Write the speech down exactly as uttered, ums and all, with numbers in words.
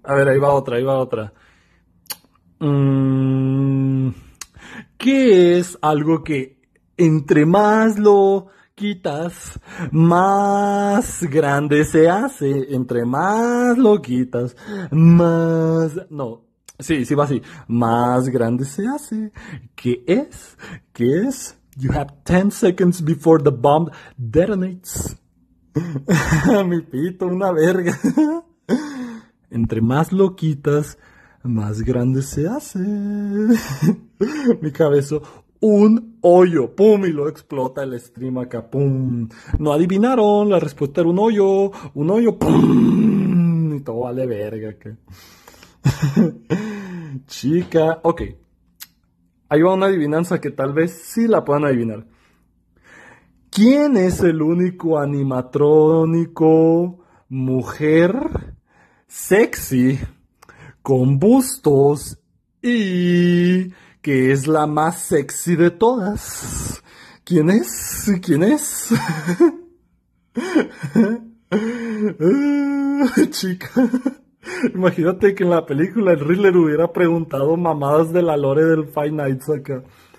A ver, ahí va otra, ahí va otra. Mm, ¿qué es algo que entre más lo quitas, más grande se hace? Entre más lo quitas, más... No, sí, sí va así. Más grande se hace. ¿Qué es? ¿Qué es? You have ten seconds before the bomb detonates. Mi pito, una verga. Entre más lo quitas, más grande se hace. Mi cabeza, un hoyo. Pum, y lo explota el stream acá. Pum. No adivinaron, la respuesta era un hoyo. Un hoyo, pum. Y todo vale verga acá. Chica, ok. Ahí va una adivinanza que tal vez sí la puedan adivinar. ¿Quién es el único animatrónico mujer sexy con bustos y que es la más sexy de todas? ¿Quién es? ¿Quién es? Chica, imagínate que en la película el Riddler hubiera preguntado mamadas de la lore del Five Nights acá.